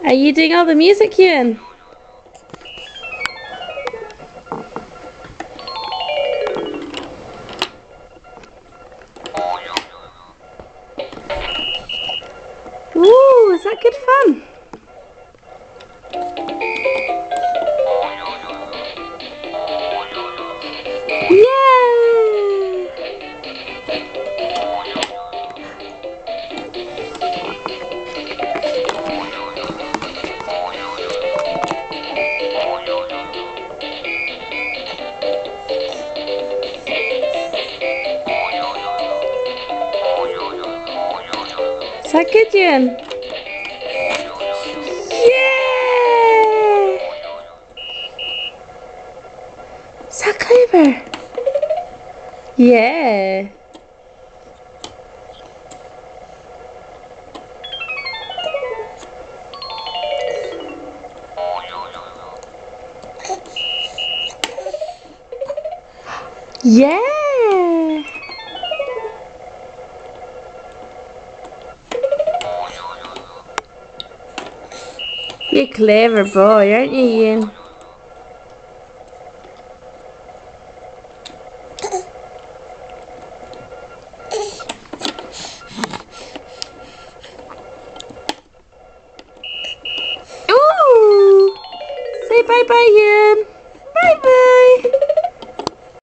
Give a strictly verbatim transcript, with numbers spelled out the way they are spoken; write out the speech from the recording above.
Are you doing all the music, Ewan? Ooh, is that good fun? Yay! Is that good, Ewan? Yeah! Is that clever? Yeah. Yeah. You're a clever boy, aren't you, Ewan?